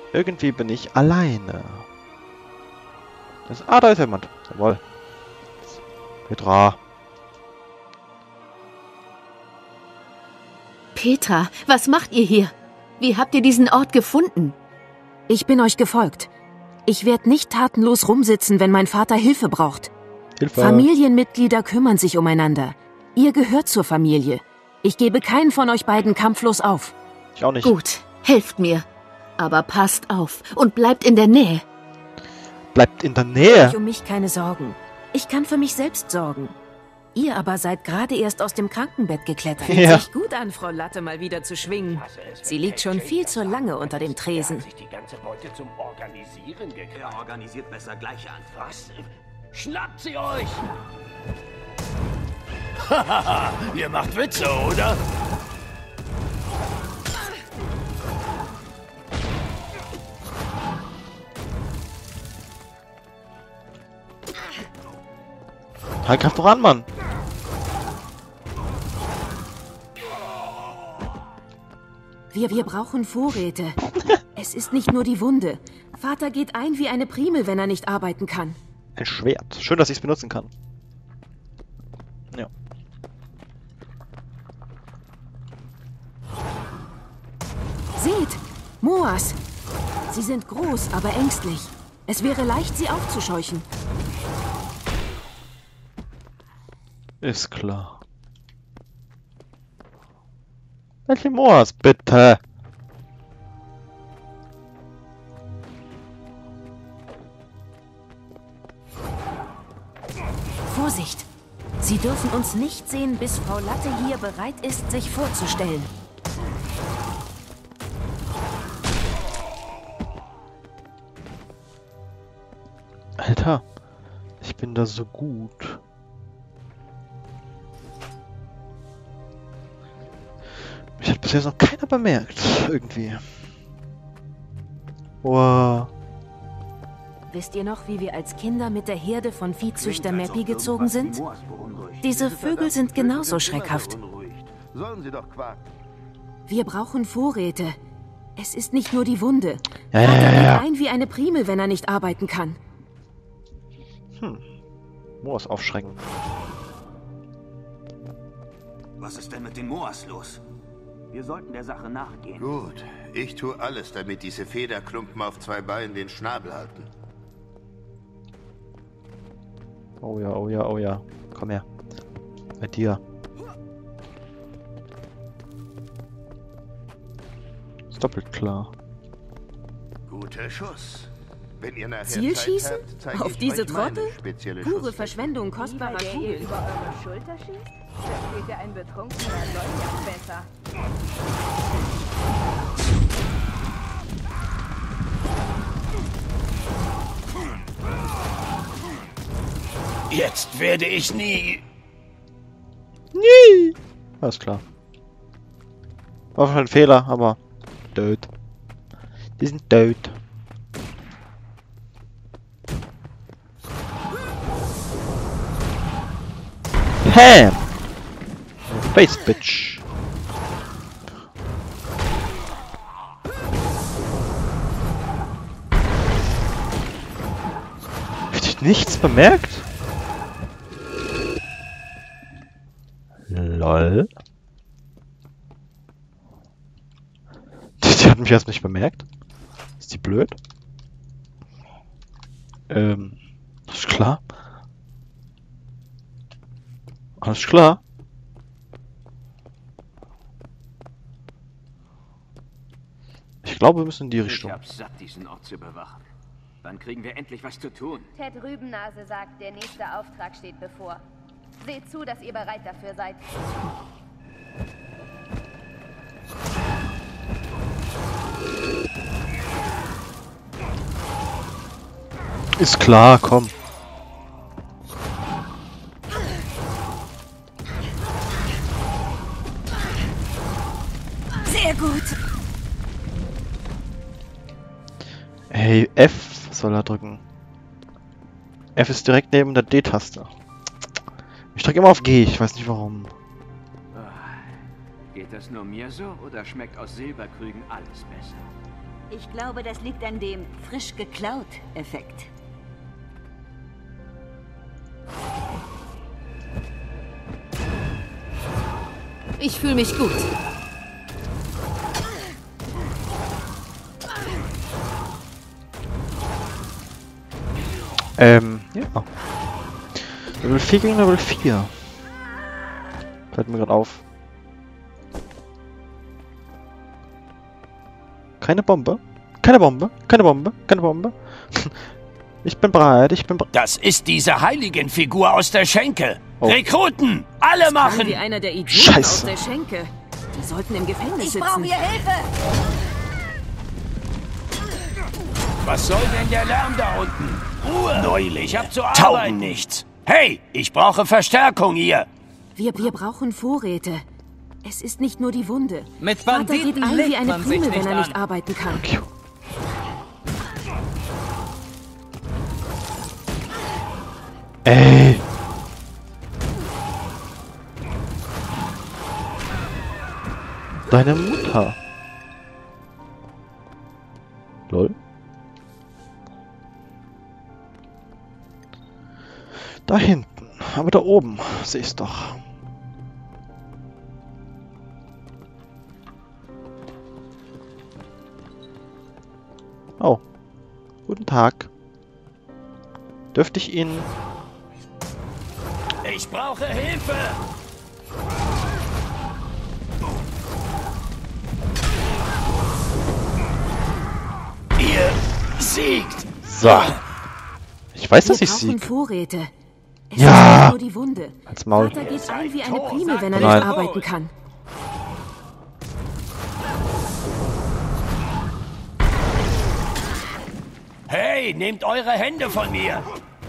Irgendwie bin ich alleine. Da ist jemand. Jawohl. Petra. Petra, was macht ihr hier? Wie habt ihr diesen Ort gefunden? Ich bin euch gefolgt. Ich werde nicht tatenlos rumsitzen, wenn mein Vater Hilfe braucht. Hilfe. Familienmitglieder kümmern sich umeinander. Ihr gehört zur Familie. Ich gebe keinen von euch beiden kampflos auf. Ich auch nicht. Gut, helft mir. Aber passt auf und bleibt in der Nähe. Bleibt in der Nähe. Macht euch um mich keine Sorgen. Ich kann für mich selbst sorgen. Ihr aber seid gerade erst aus dem Krankenbett geklettert. Fühlt Ja. sich gut an, Frau Latte mal wieder zu schwingen. Sie liegt schon viel zu lange unter dem Tresen. sich die ganze Beute zum Organisieren gekriegt. Er organisiert besser gleiche Anfragen. Was? Schnappt sie euch! Hahaha, ihr macht Witze, oder? Halt, greif doch an, Mann. Wir brauchen Vorräte. Es ist nicht nur die Wunde. Vater geht ein wie eine Primel, wenn er nicht arbeiten kann. Ein Schwert. Schön, dass ich es benutzen kann. Ja. Seht, Moas. Sie sind groß, aber ängstlich. Es wäre leicht, sie aufzuscheuchen. Ist klar. Welche Moas, bitte? Vorsicht! Sie dürfen uns nicht sehen, bis Frau Latte hier bereit ist, sich vorzustellen. Alter, ich bin da so gut. Mich hat bis jetzt noch keiner bemerkt, irgendwie. Wow. Wisst ihr noch, wie wir als Kinder mit der Herde von Viehzüchter Meppi gezogen sind? Diese Vögel sind genauso schreckhaft. Sollen sie doch quaken. Wir brauchen Vorräte. Es ist nicht nur die Wunde. Ja, Vater ja, geht ja. ein wie eine Primel, wenn er nicht arbeiten kann. Moas aufschrecken. Was ist denn mit den Moas los? Wir sollten der Sache nachgehen. Gut, ich tue alles, damit diese Federklumpen auf zwei Beinen den Schnabel halten. Oh ja, oh ja, oh ja. Komm her. Bei dir. Ist doppelt klar. Guter Schuss. Wenn ihr nachher Zielschießen? Zeit habt, zeige Auf ich diese euch meine Trottel? spezielle Pure Schusswaffe. Verschwendung kostbarer Der ihr Kugeln. über eure Schulter schießt? Versteht ihr ein betrunkener Leute besser? Jetzt werde ich nie... Nie! Alles klar. War schon ein Fehler, aber... Tot. Die sind tot. Ham! Face Bitch. Hab ich nichts bemerkt? LOL. Die hat mich erst nicht bemerkt. Ist die blöd? Ist klar. Alles klar. Ich glaube, wir müssen in die Ich Richtung. hab's satt, diesen Ort zu überwachen. Wann kriegen wir endlich was zu tun? Ted Rübennase sagt, der nächste Auftrag steht bevor. Seht zu, dass ihr bereit dafür seid. Ist klar, komm. Sehr gut. Hey, F soll er drücken. F ist direkt neben der D-Taste. Ich drücke immer auf G, ich weiß nicht warum. Geht das nur mir so oder schmeckt aus Silberkrügen alles besser? Ich glaube, das liegt an dem frisch geklaut Effekt. Ich fühle mich gut. Ja. Level 4 gegen Level 4. Fällt mir gerade auf. Keine Bombe. Keine Bombe. Keine Bombe. Keine Bombe. Ich bin bereit. Ich bin bereit. Das ist diese Heiligenfigur aus der Schenke. Oh. Rekruten! Alle machen! Wie einer der Idioten Scheiße. aus der Schenke. Die sollten im Gefängnis Ich sitzen. brauche hier Hilfe! Was soll denn der Lärm da unten? Ruhe! Neulich, hab zur Arbeit nichts. Hey, ich brauche Verstärkung hier. Wir brauchen Vorräte. Es ist nicht nur die Wunde. Mit Vater Banditen geht ein wie legt eine man sich Prügel, wenn nicht er nicht an. arbeiten kann. Ey. Deine Mutter. Lol. Da hinten. Aber da oben. Sehe ich's doch. Oh. Guten Tag. Dürfte ich Ihnen... Ich brauche Hilfe! Ihr siegt! So. Ich weiß, dass Wir ich brauchen sieg. Vorräte. Es Ja. ist nicht nur die Wunde. Als Maul. Vater geht ein wie eine Primel, wenn er Nein. nicht arbeiten kann. Hey, nehmt eure Hände von mir!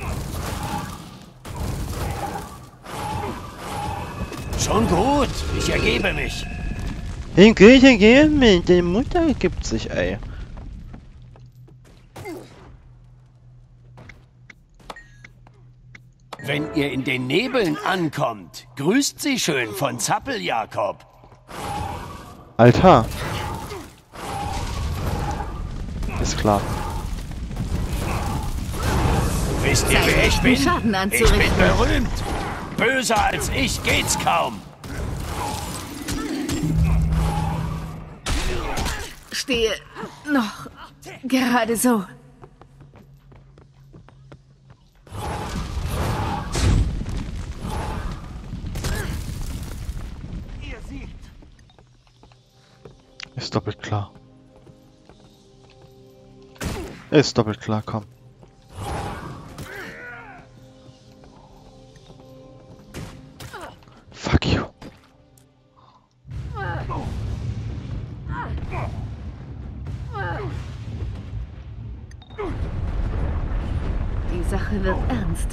Schon gut, ich ergebe mich. Den Kirche gehen mit der Mutter gibt sich, ey. Wenn ihr in den Nebeln ankommt, grüßt sie schön von Zappel-Jakob. Alter. Ist klar. Wisst ihr, wer ich bin? Schaden Ich bin anzurichten. berühmt. Böser als ich geht's kaum. Stehe noch gerade so. Ist doppelt klar. Ist doppelt klar, komm. Fuck you. Die Sache wird ernst.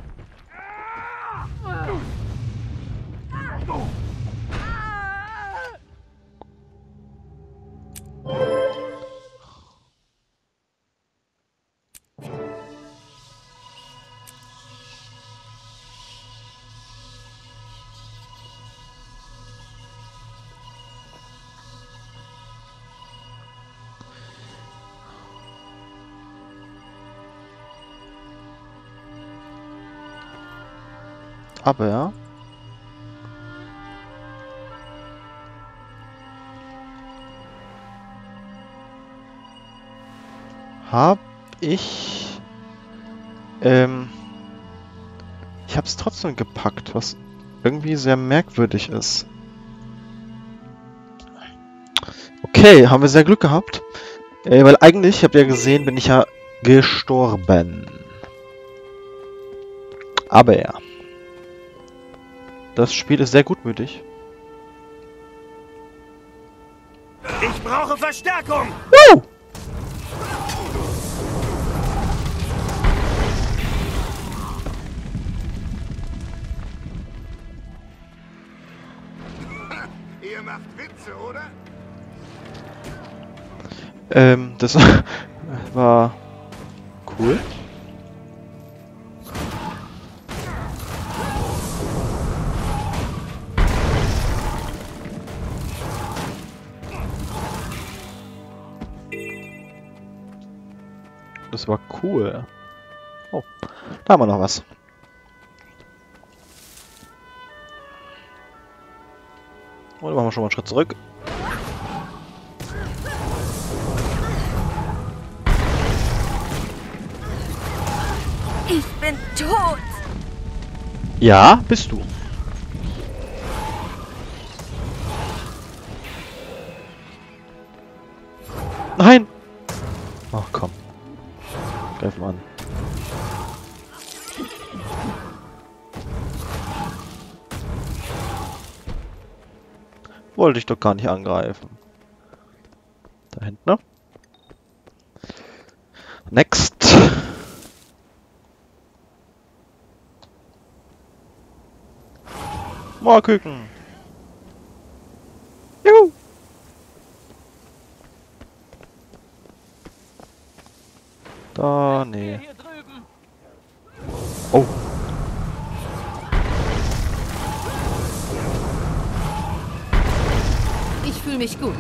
Aber hab ich hab's trotzdem gepackt, was irgendwie sehr merkwürdig ist. Okay, haben wir sehr Glück gehabt. Weil eigentlich, habt ihr ja gesehen, bin ich ja gestorben. Aber ja. Das Spiel ist sehr gutmütig. Ich brauche Verstärkung! Woo! Ihr macht Witze, oder? Das war cool. Das war cool. Oh, da haben wir noch was. Und dann machen wir schon mal einen Schritt zurück. Ich bin tot! Ja, bist du. Nein! Ach komm. Greif mal an. Wollte ich doch gar nicht angreifen. Da hinten, ne? Next. Moorküken. Juhu. Da, nee. Oh. Ich fühle mich gut.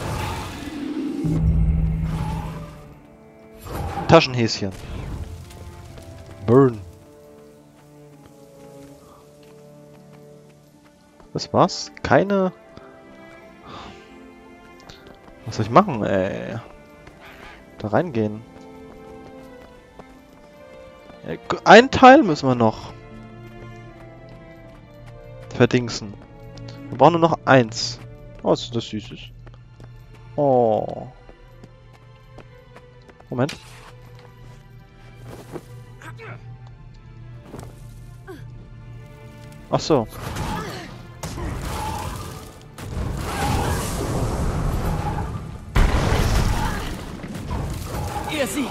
Taschenhäschen. Burn. Das war's? Keine... Was soll ich machen, ey? Da reingehen. Ein Teil müssen wir noch verdingsen. Wir brauchen nur noch eins. Oh, ist das Süßes. Oh. Moment. Ach so. Ihr siegt!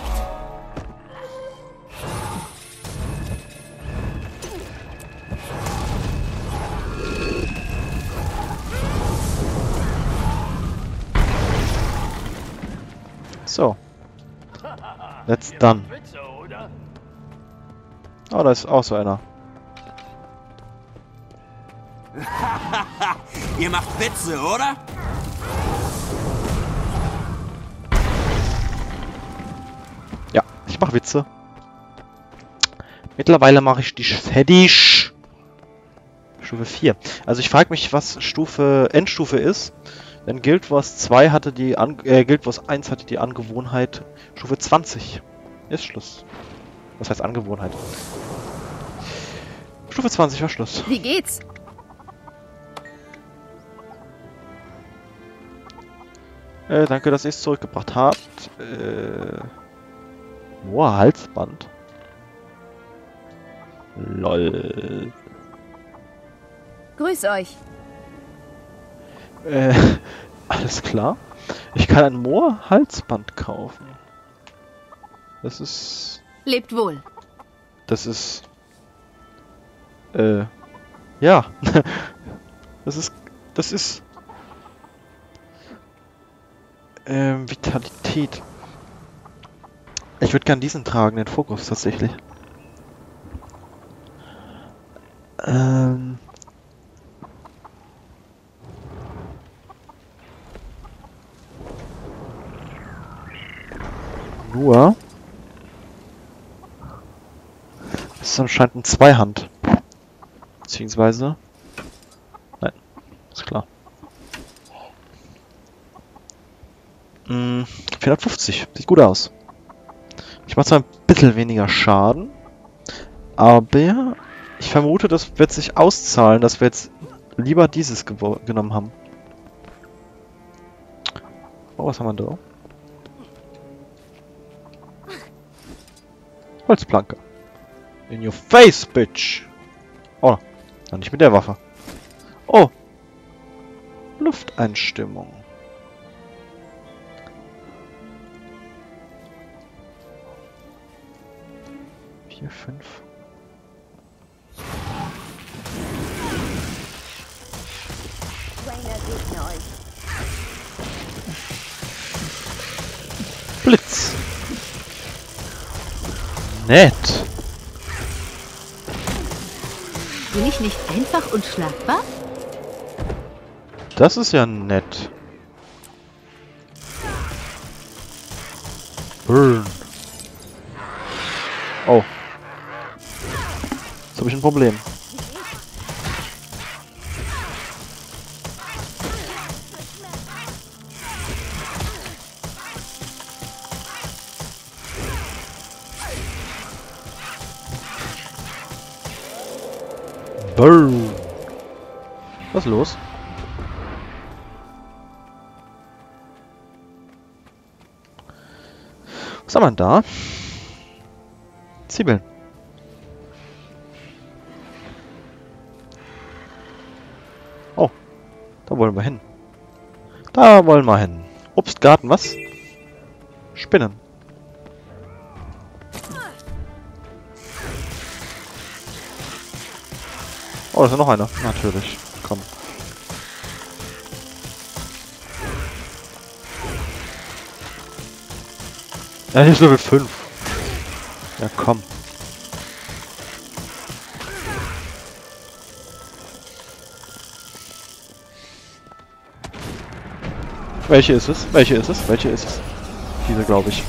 So. That's done. Oh, da ist auch so einer. Ihr macht Witze, oder? Ja, ich mache Witze. Mittlerweile mache ich die fertig. Stufe 4. Also ich frage mich, was Endstufe ist. Denn Guild Wars 2 hatte die Guild Wars 1 hatte die Angewohnheit Stufe 20. Ist Schluss. Was heißt Angewohnheit? Stufe 20 war Schluss. Wie geht's? Danke, dass ihr es zurückgebracht habt. Boah, Halsband. Lol. Grüß euch. Alles klar. Ich kann ein Moor-Halsband kaufen. Das ist... Lebt wohl. Das ist... Ja. Das ist... Vitalität. Ich würde gern diesen tragen, den Fokus tatsächlich. Nur... Es ist anscheinend ein Zweihand. Beziehungsweise... Nein, ist klar. 450, sieht gut aus. Ich mache zwar ein bisschen weniger Schaden, aber ich vermute, das wird sich auszahlen, dass wir jetzt lieber dieses genommen haben. Oh, was haben wir da? Holzplanke. In your face, bitch! Oh, noch nicht mit der Waffe. Oh! Lufteinstimmung. Vier, 5. Blitz. Nett. Bin ich nicht einfach unschlagbar? Das ist ja nett. Burn. Oh. Jetzt habe ich ein Problem. Brrr. Was ist los? Was haben wir denn da? Zwiebeln. Oh, da wollen wir hin. Da wollen wir hin. Obstgarten, was? Spinnen. Oh, da ist ja noch einer. Natürlich. Komm. Ja, hier ist Level 5. Ja, komm. Welche ist es? Welche ist es? Welche ist es? Diese, glaube ich.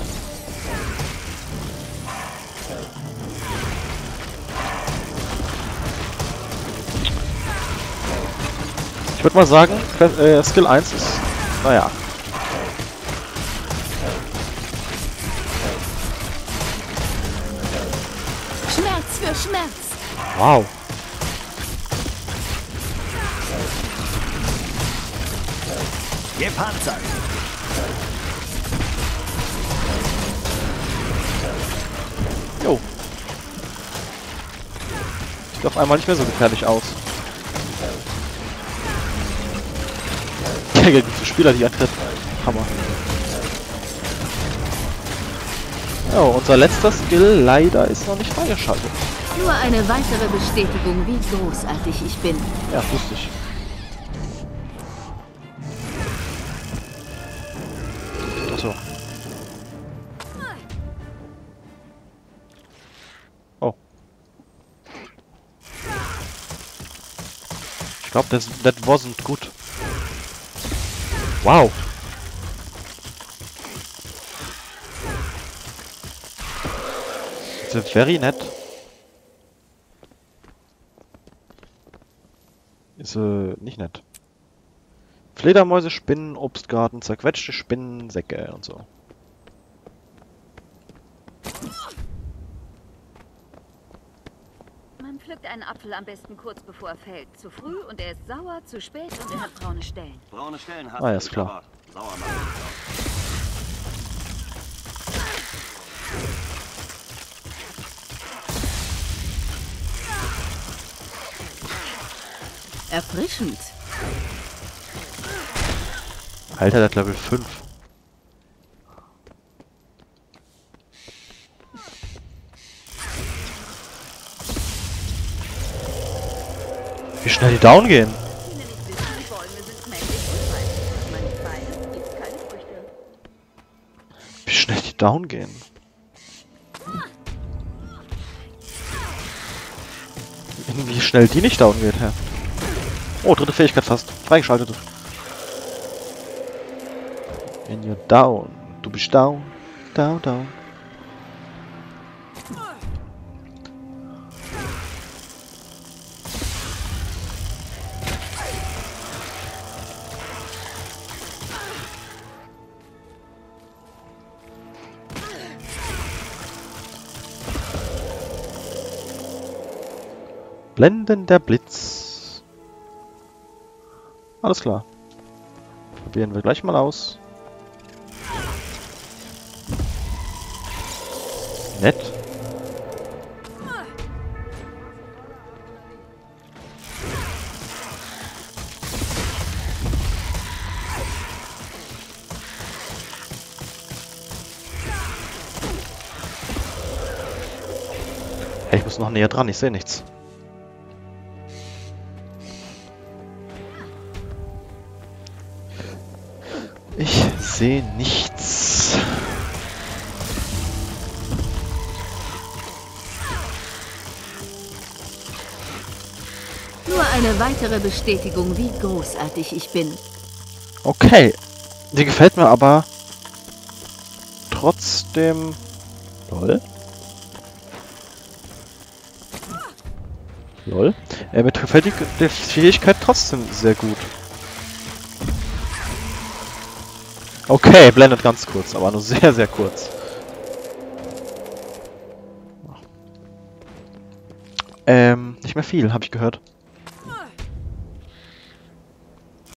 Ich würde mal sagen, Skill 1 ist... Naja. Schmerz für Schmerz. Wow. Gepanzert. Jo. Sieht auf einmal nicht mehr so gefährlich aus. Gegen diese Spieler, die antritt. Hammer. Ja, unser letzter Skill leider ist noch nicht freigeschaltet. Nur eine weitere Bestätigung, wie großartig ich bin. Ja, wusste ich. Achso. Oh. Ich glaube, that wasn't good. Wow. It's very nett. Ist nicht nett. Fledermäuse, Spinnen, Obstgarten, zerquetschte Spinnen, Säcke und so. Man pflückt einen Apfel am besten kurz bevor er fällt. Zu früh und er ist sauer, zu spät und er hat braune Stellen. Braune Stellen hast Ah, ja, ist klar. Sauer machen. Erfrischend. Alter, der hat Level 5. Wie schnell die down gehen. Die nämlich wissen, die Bäume sind männlich und weiblich. Meine Beine gibt's keine Früchte. Wie schnell die down gehen. Wie schnell die nicht down geht, Herr. Oh, dritte Fähigkeit fast. Freigeschaltet. When you're down. Du bist down. Down, down. Blendender Blitz. Alles klar. Probieren wir gleich mal aus. Nett. Hey, ich muss noch näher dran, ich sehe nichts. Ich sehe nichts. Nur eine weitere Bestätigung, wie großartig ich bin. Okay. Die gefällt mir aber trotzdem... Lol. Lol. Mir gefällt die Fähigkeit trotzdem sehr gut. Okay, blendet ganz kurz, aber nur sehr, sehr kurz. Nicht mehr viel, habe ich gehört.